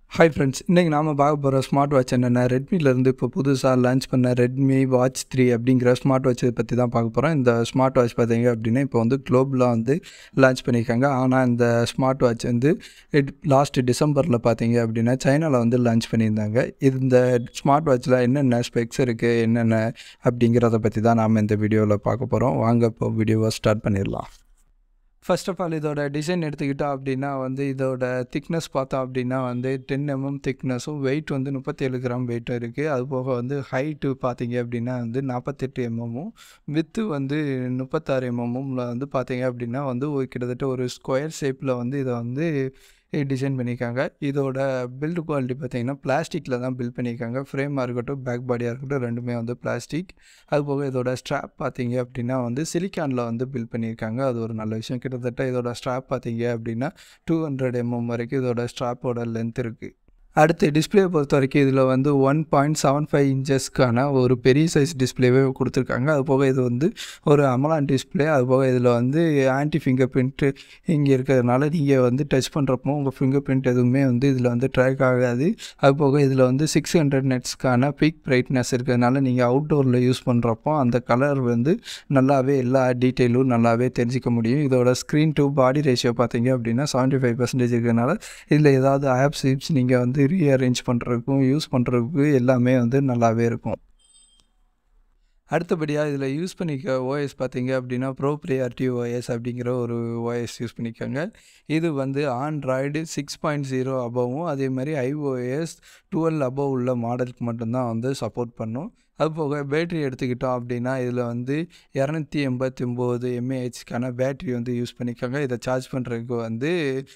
Hi friends, இன்னைக்கு நாம பார்க்க போகிற ஸ்மார்ட் வாட்ச் என்னென்னா ரெட்மிலேருந்து இப்போ புதுசாக லான்ச் பண்ண ரெட்மி வாட்ச் 3 அப்படிங்கிற ஸ்மார்ட் வாட்சை பற்றி தான் பார்க்க போகிறோம். இந்த ஸ்மார்ட் வாட்ச் பார்த்தீங்க அப்படின்னா இப்போ வந்து குளோபலாக வந்து லான்ச் பண்ணியிருக்காங்க. ஆனால் இந்த ஸ்மார்ட் வாட்ச் வந்து லாஸ்ட் டிசம்பரில் பார்த்தீங்க அப்படின்னா சைனாவில் வந்து லான்ச் பண்ணியிருந்தாங்க. இந்த ஸ்மார்ட் வாட்சில் என்னென்ன ஸ்பெக்ஸ் இருக்குது என்னென்ன அப்படிங்கிறத பற்றி தான் நாம் இந்த வீடியோவில் பார்க்க போகிறோம். வாங்க இப்போ வீடியோவை ஸ்டார்ட் பண்ணிடலாம். ஃபர்ஸ்ட் ஆஃப் ஆல் இதோட டிசைன் எடுத்துக்கிட்டோம் அப்படின்னா வந்து இதோட திக்னஸ் பார்த்தோம் அப்படின்னா வந்து 10 mm திக்னஸும் வெயிட் வந்து 37 கிராம் வெயிட்டும் இருக்குது. அது போக வந்து ஹைட்டு பார்த்தீங்க அப்படின்னா வந்து 48 mm வித்து வந்து 36 mm வந்து பார்த்தீங்க அப்படின்னா வந்து கிட்டத்தட்ட ஒரு ஸ்கொயர் ஷேப்பில் வந்து இதை வந்து டிசைன் பண்ணியிருக்காங்க. இதோட பில்டு குவாலிட்டி பார்த்தீங்கன்னா பிளாஸ்டிக்கில் தான் பில்ட் பண்ணியிருக்காங்க. ஃப்ரேமாக இருக்கட்டும் பேக் பாடியாக இருக்கட்டும் ரெண்டுமே வந்து பிளாஸ்டிக். அதுபோக இதோட ஸ்ட்ராப் பார்த்தீங்க அப்படின்னா வந்து சிலிக்கானில் வந்து பில்ட் பண்ணியிருக்காங்க. அது ஒரு நல்ல விஷயம். கிட்டத்தட்ட இதோட ஸ்ட்ராப் பார்த்தீங்க அப்படின்னா 200 mm வரைக்கும் இதோட ஸ்ட்ராப்போட லென்த் இருக்குது. அடுத்து டிஸ்பிளே பொறுத்த வரைக்கும் இதில் வந்து 1.75 இன்ச்சஸ்க்கான ஒரு பெரிய சைஸ் டிஸ்பிளேவே கொடுத்துருக்காங்க. அது போக இது வந்து ஒரு அமலான் டிஸ்பிளே. அது போக இதில் வந்து ஆன்டி ஃபிங்கர் பிரிண்ட்டு இங்கே இருக்கிறதுனால நீங்கள் வந்து டச் பண்ணுறப்போ உங்கள் ஃபிங்கர் பிரிண்ட் எதுவுமே வந்து இதில் வந்து ட்ராக் ஆகாது. அது போக இதில் வந்து 600 நெட்ஸ்க்கான பீக் பிரைட்னஸ் இருக்கிறதுனால நீங்கள் அவுட்டோரில் யூஸ் பண்ணுறப்போ அந்த கலர் வந்து நல்லாவே எல்லா டீட்டெயிலும் நல்லாவே தெரிஞ்சிக்க முடியும். இதோட ஸ்க்ரீன் டு பாடி ரேஷியோ பார்த்தீங்க அப்படின்னா 75% இருக்கிறதுனால இதில் ஏதாவது ஆப்ஸ் நீங்கள் வந்து ரீஅரேஞ்ச் பண்ணுறதுக்கும் யூஸ் பண்ணுறதுக்கு எல்லாமே வந்து நல்லாவே இருக்கும். அடுத்தபடியாக இதில் யூஸ் பண்ணிக்க ஓஎஸ் பார்த்தீங்க அப்படின்னா ப்ரோப்ரியாரிட்டி ஓஎஸ் அப்படிங்கிற ஒரு ஓஎஸ் யூஸ் பண்ணிக்காங்க. இது வந்து ஆண்ட்ராய்டு 6.0 அபவும் அதே மாதிரி iOS 12 அபவ் உள்ள மாடலுக்கு மட்டும்தான் வந்து சப்போர்ட் பண்ணும். அதுபோக பேட்ரி எடுத்துக்கிட்டோம் அப்படின்னா இதில் வந்து 289 mAhக்கான பேட்ரி வந்து யூஸ் பண்ணிக்காங்க. இதை சார்ஜ் பண்ணுறதுக்கு வந்து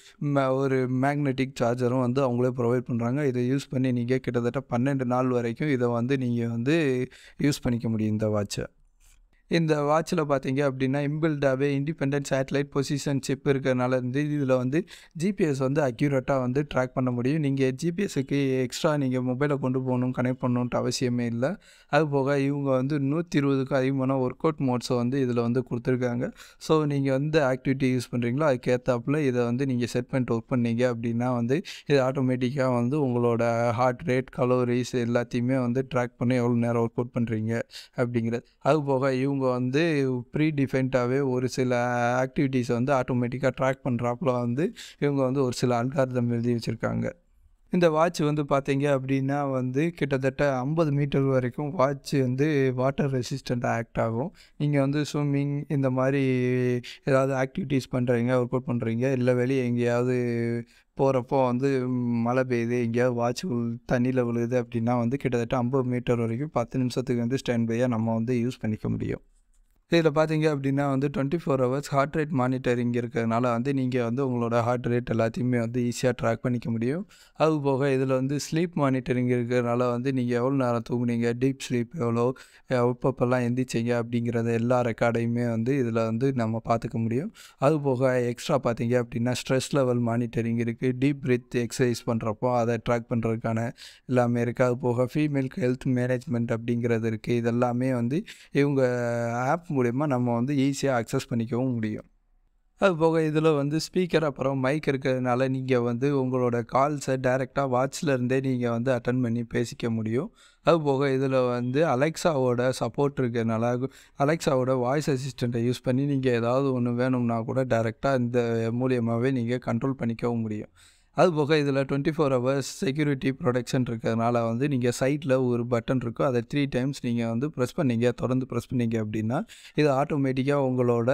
ஒரு மேக்னெட்டிக் சார்ஜரும் வந்து அவங்களே ப்ரொவைட் பண்ணுறாங்க. இதை யூஸ் பண்ணி நீங்கள் கிட்டத்தட்ட 12 நாள் வரைக்கும் இதை வந்து நீங்கள் வந்து யூஸ் பண்ணிக்க முடியும் இந்த வாட்சை. இந்த வாட்சில் பார்த்தீங்க அப்படின்னா இன்பில்டாகவே இண்டிபெண்டன்ட் சேட்டலைட் பொசிஷன் சிப் இருக்கிறதுனால வந்து இதில் வந்து ஜிபிஎஸ் வந்து அக்யூரேட்டாக வந்து ட்ராக் பண்ண முடியும். நீங்கள் ஜிபிஎஸ்க்கு எக்ஸ்ட்ரா நீங்கள் மொபைலை கொண்டு போகணும் கனெக்ட் பண்ணணுன்ட்டு அவசியமே இல்லை. அதுபோக இவங்க வந்து 120க்கும் அதிகமான ஒர்க் அவுட் மோட்ஸை வந்து இதில் வந்து கொடுத்துருக்காங்க. ஸோ நீங்கள் வந்து ஆக்டிவிட்டி யூஸ் பண்ணுறீங்களோ அதுக்கேற்றாப்புல இதை வந்து நீங்கள் செட் பண்ணிட்டு ஒர்க் பண்ணீங்க அப்படின்னா வந்து இது ஆட்டோமேட்டிக்காக வந்து உங்களோட ஹார்ட் ரேட் கலோரிஸ் எல்லாத்தையுமே வந்து ட்ராக் பண்ணி எவ்வளோ நேரம் ஒர்க் அவுட் பண்ணுறீங்க அப்படிங்கிறது. அதுபோக இவங்க வந்து ப்ரீ டிஃபைன்டாகவே ஒரு சில ஆக்டிவிட்டீஸை வந்து ஆட்டோமேட்டிக்காக ட்ராக் பண்ணுறாப்புல வந்து இவங்க வந்து ஒரு சில அல்காரிதம் எழுதி வச்சுருக்காங்க. இந்த வாட்ச் வந்து பார்த்தீங்க அப்படின்னா வந்து கிட்டத்தட்ட 50 மீட்டர் வரைக்கும் வாட்ச் வந்து வாட்டர் ரெசிஸ்டண்ட்டாக ஆக்ட் ஆகும். நீங்கள் வந்து ஸ்விம்மிங் இந்த மாதிரி ஏதாவது ஆக்டிவிட்டீஸ் பண்ணுறீங்க ஒர்க் அவுட் பண்ணுறீங்க இல்லை வெளியே எங்கேயாவது போகிறப்போ வந்து மழை பெய்யுது எங்கேயாவது வாட்ச் தண்ணியில் விழுகுது அப்படின்னா வந்து கிட்டத்தட்ட 50 மீட்டர் வரைக்கும் 10 நிமிஷத்துக்கு வந்து ஸ்டாண்ட் பையாக நம்ம வந்து யூஸ் பண்ணிக்க முடியும். இதில் பார்த்தீங்க அப்படின்னா வந்து 24 ஹவர்ஸ் ஹார்ட் ரேட் மானிட்டரிங் இருக்கிறதுனால வந்து நீங்கள் வந்து உங்களோட ஹார்ட் ரேட் எல்லாத்தையுமே வந்து ஈஸியாக ட்ராக் பண்ணிக்க முடியும். அதுபோக இதில் வந்து ஸ்லீப் மானிட்டரிங் இருக்கிறதுனால வந்து நீங்கள் எவ்வளோ நேரம் தூங்குனீங்க டீப் ஸ்லீப் எவ்வளோ எப்பப்பெல்லாம் எந்திரிச்சிங்க அப்படிங்கிறத எல்லா ரெக்கார்டையுமே வந்து இதில் வந்து நம்ம பார்த்துக்க முடியும். அதுபோக எக்ஸ்ட்ரா பார்த்தீங்க அப்படின்னா ஸ்ட்ரெஸ் லெவல் மானிட்டரிங் இருக்குது. டீப் பிரீத் எக்ஸசைஸ் பண்ணுறப்போ அதை ட்ராக் பண்ணுறதுக்கான எல்லாமே இருக்குது. அதுபோக ஃபீமேலுக்கு ஹெல்த் மேனேஜ்மெண்ட் அப்படிங்கிறது இருக்குது. இதெல்லாமே வந்து இவங்க ஆப் மூலமா நம்ம வந்து ஈஸியாக அக்சஸ் பண்ணிக்கவும் முடியும். அதுபோக இதில் வந்து ஸ்பீக்கர் அப்புறம் மைக் இருக்கிறதுனால நீங்கள் வந்து உங்களோட கால்ஸை டைரெக்டாக வாட்ச்லேருந்தே நீங்கள் வந்து அட்டன் பண்ணி பேசிக்க முடியும். அதுபோக இதில் வந்து அலெக்ஸாவோட சப்போர்ட் இருக்கிறதுனால அலெக்ஸாவோட வாய்ஸ் அசிஸ்டண்ட்டை யூஸ் பண்ணி நீங்கள் ஏதாவது ஒன்று வேணும்னா கூட டைரெக்டாக இந்த மூலியமாகவே நீங்கள் கண்ட்ரோல் பண்ணிக்கவும் முடியும். அதுபோக இதில் 24 ஹவர்ஸ் செக்யூரிட்டி ப்ரொடெக்ஷன் இருக்கிறதுனால வந்து நீங்கள் சைட்டில் ஒரு பட்டன் இருக்கும். அதை 3 டைம்ஸ் நீங்கள் வந்து தொடர்ந்து ப்ரெஸ் பண்ணீங்க அப்படின்னா இது ஆட்டோமேட்டிக்காக உங்களோட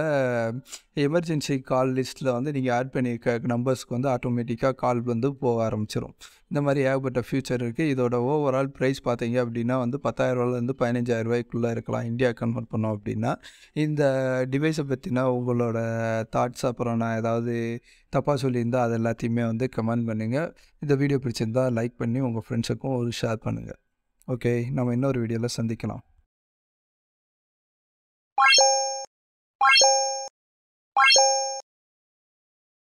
எமர்ஜென்சி கால் லிஸ்ட்டில் வந்து நீங்கள் ஆட் பண்ணியிருக்க நம்பர்ஸ்க்கு வந்து ஆட்டோமேட்டிக்காக கால் வந்து போக ஆரம்பிச்சிடும். இந்த மாதிரி ஏகப்பட்ட ஃபியூச்சர் இருக்குது. இதோட ஓவரால் ப்ரைஸ் பார்த்தீங்க அப்படின்னா வந்து 10,000 15,000 இருக்கலாம் இந்தியா கன்வெர்ட் பண்ணோம் அப்படின்னா. இந்த டிவைஸை பற்றினா உங்களோட தாட்ஸ் அப்புறம் நான் ஏதாவது தப்பாக சொல்லியிருந்தால் அது எல்லாத்தையுமே வந்து கமெண்ட் பண்ணுங்கள். இந்த வீடியோ பிடிச்சிருந்தால் லைக் பண்ணி உங்கள் ஃப்ரெண்ட்ஸுக்கும் ஒரு ஷேர் பண்ணுங்கள். ஓகே, நம்ம இன்னொரு வீடியோவில் சந்திக்கலாம்.